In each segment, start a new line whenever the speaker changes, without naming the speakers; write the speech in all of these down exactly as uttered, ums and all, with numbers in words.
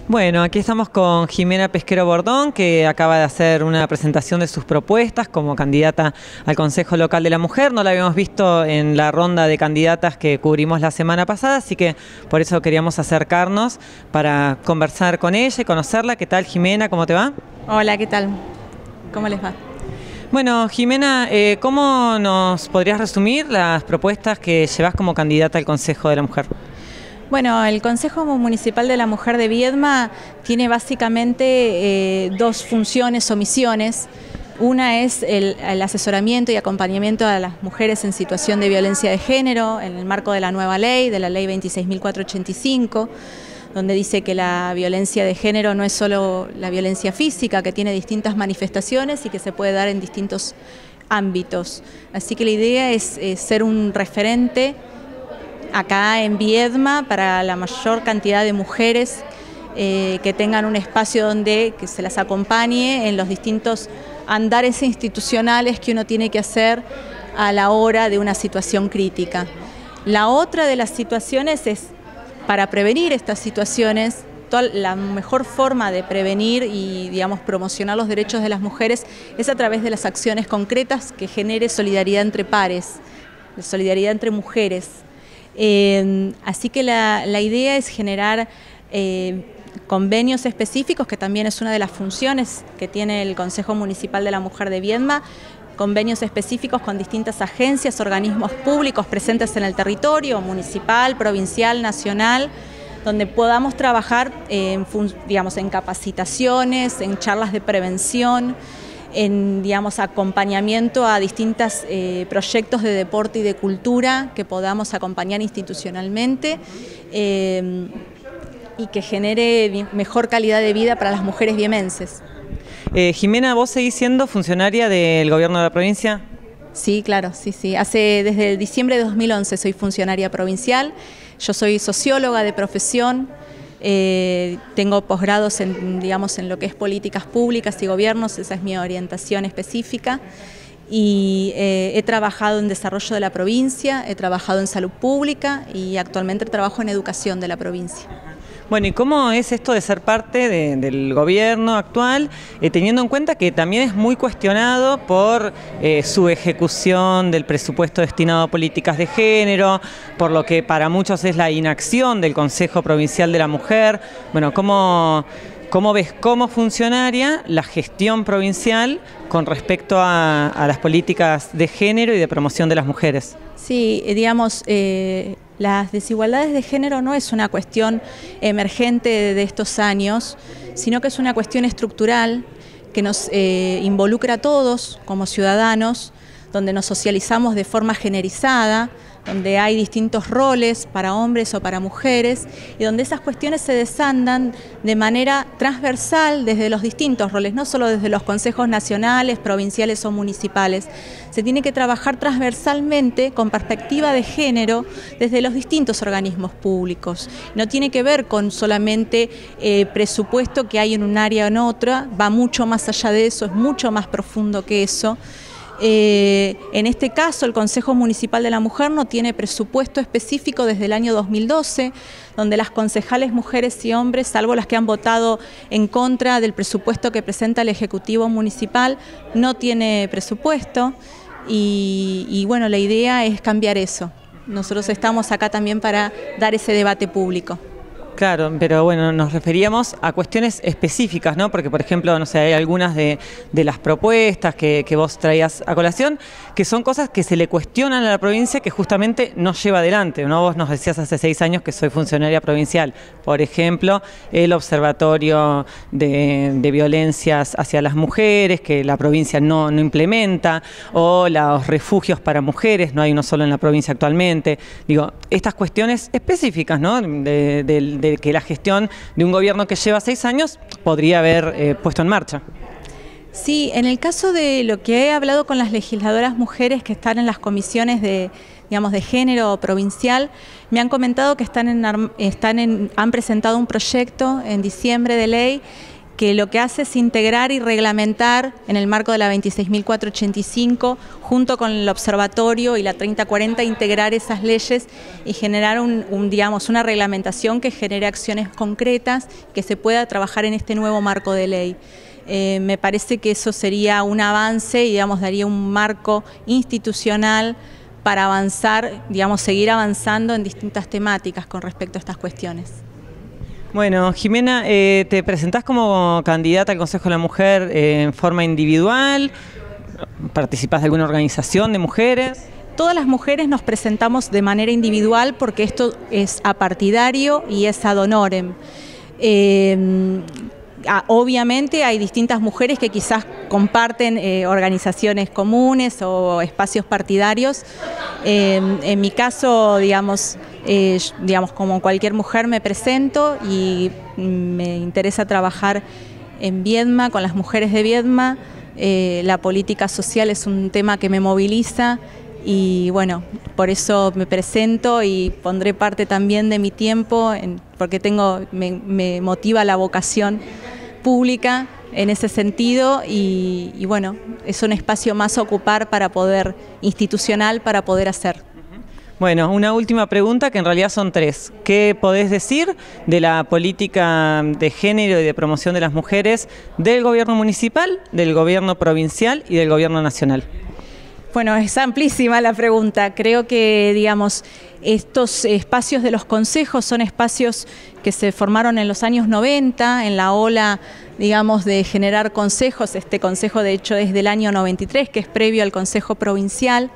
Bueno, aquí estamos con Jimena Pesquero Bordón, que acaba de hacer una presentación de sus propuestas como candidata al Consejo Local de la Mujer. No la habíamos visto en la ronda de candidatas que cubrimos la semana pasada, así que por eso queríamos acercarnos para conversar con ella y conocerla. ¿Qué tal, Jimena? ¿Cómo te va?
Hola, ¿qué tal? ¿Cómo les va?
Bueno, Jimena, eh, ¿cómo nos podrías resumir las propuestas que llevas como candidata al Consejo de la Mujer?
Bueno, el Consejo Municipal de la Mujer de Viedma tiene básicamente eh, dos funciones o misiones. Una es el, el asesoramiento y acompañamiento a las mujeres en situación de violencia de género en el marco de la nueva ley, de la ley veintiséis mil cuatrocientos ochenta y cinco, donde dice que la violencia de género no es solo la violencia física, que tiene distintas manifestaciones y que se puede dar en distintos ámbitos. Así que la idea es, es ser un referente acá en Viedma para la mayor cantidad de mujeres eh, que tengan un espacio donde que se las acompañe en los distintos andares institucionales que uno tiene que hacer a la hora de una situación crítica. La otra de las situaciones es, para prevenir estas situaciones, toda la mejor forma de prevenir y, digamos, promocionar los derechos de las mujeres es a través de las acciones concretas que genere solidaridad entre pares, solidaridad entre mujeres. Eh, así que la, la idea es generar eh, convenios específicos, que también es una de las funciones que tiene el Consejo Municipal de la Mujer de Viedma, convenios específicos con distintas agencias, organismos públicos presentes en el territorio, municipal, provincial, nacional, donde podamos trabajar eh, en, digamos, en capacitaciones, en charlas de prevención, en, digamos, acompañamiento a distintos eh, proyectos de deporte y de cultura que podamos acompañar institucionalmente eh, y que genere mejor calidad de vida para las mujeres viemenses.
Eh, Jimena, ¿vos seguís siendo funcionaria del gobierno de la provincia?
Sí, claro, sí, sí. Hace, desde diciembre de dos mil once soy funcionaria provincial. Yo soy socióloga de profesión. Eh, tengo posgrados en, digamos, en lo que es políticas públicas y gobiernos, esa es mi orientación específica, y eh, he trabajado en desarrollo de la provincia, he trabajado en salud pública y actualmente trabajo en educación de la provincia.
Bueno, ¿y cómo es esto de ser parte de, del gobierno actual, eh, teniendo en cuenta que también es muy cuestionado por eh, su ejecución del presupuesto destinado a políticas de género, por lo que para muchos es la inacción del Consejo Provincial de la Mujer? Bueno, ¿cómo, cómo ves como funcionaria la gestión provincial con respecto a, a las políticas de género y de promoción de las mujeres?
Sí, digamos, eh, las desigualdades de género no es una cuestión emergente de estos años, sino que es una cuestión estructural que nos eh, involucra a todos como ciudadanos, donde nos socializamos de forma generizada, donde hay distintos roles para hombres o para mujeres y donde esas cuestiones se desandan de manera transversal desde los distintos roles, no solo desde los consejos nacionales, provinciales o municipales. Se tiene que trabajar transversalmente con perspectiva de género desde los distintos organismos públicos. No tiene que ver con solamente eh, presupuesto que hay en un área o en otra, va mucho más allá de eso, es mucho más profundo que eso. Eh, en este caso, el Consejo Municipal de la Mujer no tiene presupuesto específico desde el año dos mil doce, donde las concejales mujeres y hombres, salvo las que han votado en contra del presupuesto que presenta el Ejecutivo Municipal, no tiene presupuesto y, y bueno, la idea es cambiar eso. Nosotros estamos acá también para dar ese debate público.
Claro, pero bueno, nos referíamos a cuestiones específicas, ¿no? Porque, por ejemplo, no sé, hay algunas de, de las propuestas que, que vos traías a colación, que son cosas que se le cuestionan a la provincia que justamente no lleva adelante, ¿no? Vos nos decías hace seis años que soy funcionaria provincial. Por ejemplo, el observatorio de, de violencias hacia las mujeres, que la provincia no, no implementa, o los refugios para mujeres, no hay uno solo en la provincia actualmente. Digo, estas cuestiones específicas, ¿no? De, de, de de que la gestión de un gobierno que lleva seis años podría haber eh, puesto en marcha.
Sí, en el caso de lo que he hablado con las legisladoras mujeres que están en las comisiones de, digamos, de género provincial, me han comentado que están en, están en, han presentado un proyecto en diciembre de ley que lo que hace es integrar y reglamentar en el marco de la veintiséis mil cuatrocientos ochenta y cinco, junto con el observatorio y la treinta cuarenta, integrar esas leyes y generar un, un, digamos, una reglamentación que genere acciones concretas, que se pueda trabajar en este nuevo marco de ley. Eh, me parece que eso sería un avance y, digamos, daría un marco institucional para avanzar, digamos, seguir avanzando en distintas temáticas con respecto a estas cuestiones.
Bueno, Jimena, eh, te presentás como candidata al Consejo de la Mujer eh, en forma individual, ¿participás de alguna organización de mujeres?
Todas las mujeres nos presentamos de manera individual porque esto es apartidario y es ad honorem. Eh, Obviamente hay distintas mujeres que quizás comparten eh, organizaciones comunes o espacios partidarios. Eh, en mi caso, digamos, eh, digamos, como cualquier mujer me presento y me interesa trabajar en Viedma, con las mujeres de Viedma. Eh, la política social es un tema que me moviliza y bueno, por eso me presento y pondré parte también de mi tiempo, en, porque tengo, me, me motiva la vocación pública en ese sentido y, y bueno, es un espacio más a ocupar para poder, institucional, para poder hacer.
Bueno, una última pregunta que en realidad son tres. ¿Qué podés decir de la política de género y de promoción de las mujeres del gobierno municipal, del gobierno provincial y del gobierno nacional?
Bueno, es amplísima la pregunta. Creo que, digamos, estos espacios de los consejos son espacios que se formaron en los años noventa, en la ola, digamos, de generar consejos. Este consejo, de hecho, es del año noventa y tres, que es previo al Consejo Provincial,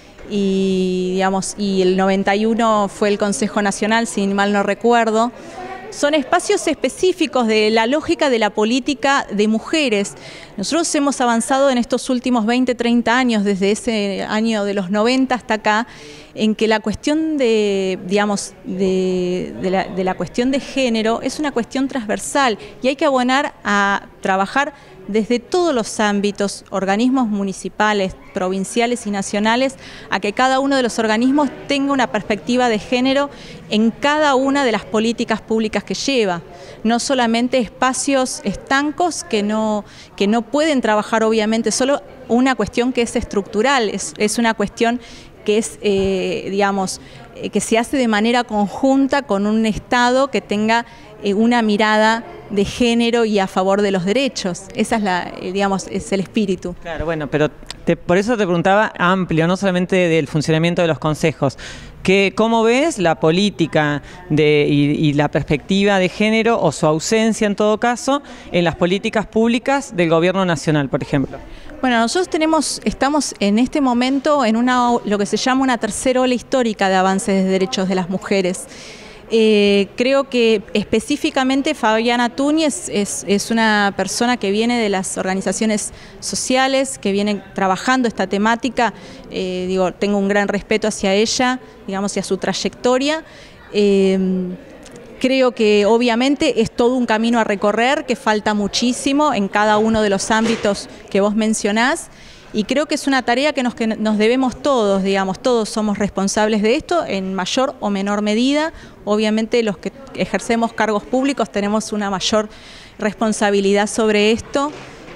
y, digamos, y el noventa y uno fue el Consejo Nacional, si mal no recuerdo. Son espacios específicos de la lógica de la política de mujeres. Nosotros hemos avanzado en estos últimos veinte, treinta años, desde ese año de los noventa hasta acá, en que la cuestión de, digamos, de, de, la, de la cuestión de género es una cuestión transversal y hay que abonar a trabajar desde todos los ámbitos, organismos municipales, provinciales y nacionales, a que cada uno de los organismos tenga una perspectiva de género en cada una de las políticas públicas que lleva. No solamente espacios estancos que no, que no pueden trabajar, obviamente, solo una cuestión que es estructural, es, es una cuestión que es, eh, digamos, eh, que se hace de manera conjunta con un Estado que tenga eh, una mirada de género y a favor de los derechos. Esa es la, eh, digamos, es el espíritu.
Claro, bueno, pero te, por eso te preguntaba amplio, no solamente del funcionamiento de los consejos. Que, ¿cómo ves la política de, y, y la perspectiva de género, o su ausencia en todo caso, en las políticas públicas del gobierno nacional, por ejemplo?
Bueno, nosotros tenemos, estamos en este momento en una, lo que se llama una tercera ola histórica de avances de derechos de las mujeres. Eh, creo que específicamente Fabiana Túñez es, es una persona que viene de las organizaciones sociales, que viene trabajando esta temática. Eh, digo, tengo un gran respeto hacia ella, digamos, hacia su trayectoria. Eh, Creo que obviamente es todo un camino a recorrer, que falta muchísimo en cada uno de los ámbitos que vos mencionás, y creo que es una tarea que nos, que nos debemos todos, digamos, todos somos responsables de esto en mayor o menor medida. Obviamente los que ejercemos cargos públicos tenemos una mayor responsabilidad sobre esto,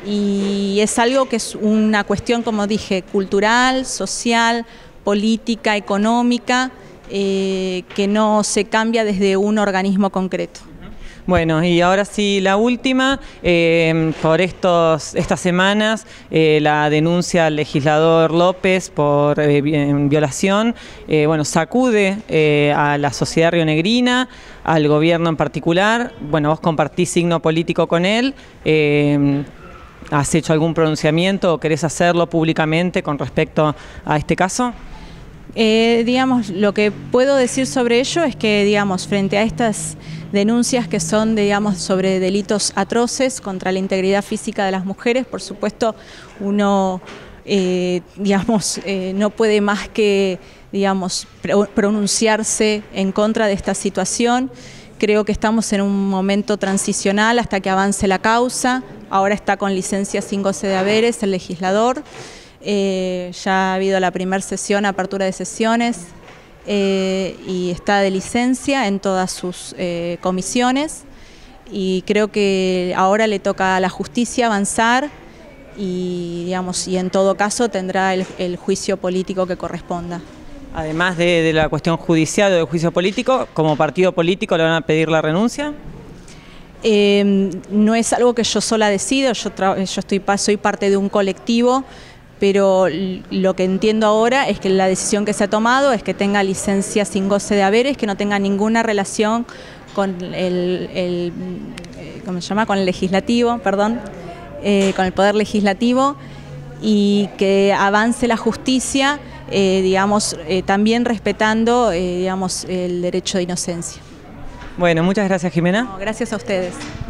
y es algo que es una cuestión, como dije, cultural, social, política, económica, Eh, que no se cambia desde un organismo concreto.
Bueno, y ahora sí, la última, eh, por estos, estas semanas, eh, la denuncia al legislador López por eh, violación, eh, bueno, sacude eh, a la sociedad rionegrina, al gobierno en particular. Bueno, vos compartís signo político con él. Eh, ¿Has hecho algún pronunciamiento o querés hacerlo públicamente con respecto a este caso?
Eh, digamos, lo que puedo decir sobre ello es que, digamos, frente a estas denuncias que son, digamos, sobre delitos atroces contra la integridad física de las mujeres, por supuesto, uno, eh, digamos, eh, no puede más que, digamos, pronunciarse en contra de esta situación. Creo que estamos en un momento transicional hasta que avance la causa. Ahora está con licencia sin goce de haberes el legislador. Eh, ya ha habido la primera sesión, apertura de sesiones, eh, y está de licencia en todas sus eh, comisiones. y creo que ahora le toca a la justicia avanzar y, digamos, y en todo caso tendrá el, el juicio político que corresponda.
Además de, de la cuestión judicial o del juicio político, ¿como partido político le van a pedir la renuncia?
Eh, no es algo que yo sola decido, yo, yo estoy, soy parte de un colectivo, pero lo que entiendo ahora es que la decisión que se ha tomado es que tenga licencia sin goce de haberes, que no tenga ninguna relación con el, el, ¿cómo se llama? Con el legislativo, perdón, eh, con el poder legislativo, y que avance la justicia, eh, digamos, eh, también respetando, eh, digamos, el derecho de inocencia.
Bueno, muchas gracias, Jimena.
No, gracias a ustedes.